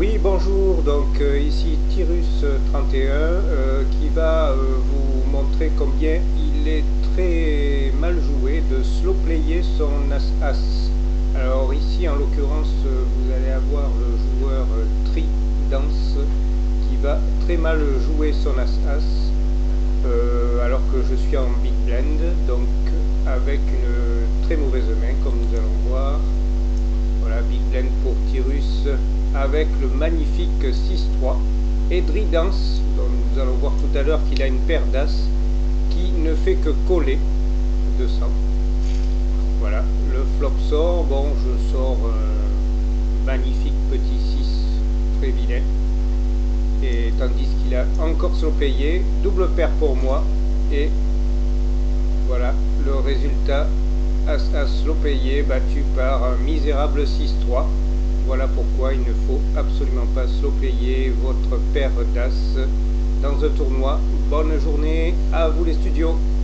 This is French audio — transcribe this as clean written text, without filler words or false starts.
Oui, bonjour, donc ici Tyrus 31 qui va vous montrer combien il est très mal joué de slow player son As-As. Alors ici en l'occurrence vous allez avoir le joueur Tridance qui va très mal jouer son As-As alors que je suis en Big Blind, donc avec une très mauvaise main comme nous allons voir. Voilà, Big Blind pour Tyrus avec le magnifique 6-3 et Dridance, dont nous allons voir tout à l'heure qu'il a une paire d'As qui ne fait que coller 200. Voilà, le flop sort, bon je sors magnifique petit 6, très vilain, et tandis qu'il a encore slow payé, double paire pour moi, et voilà le résultat. As slow payé battu par un misérable 6-3. Voilà pourquoi il ne faut absolument pas slow player votre paire d'As dans un tournoi. Bonne journée à vous les studios.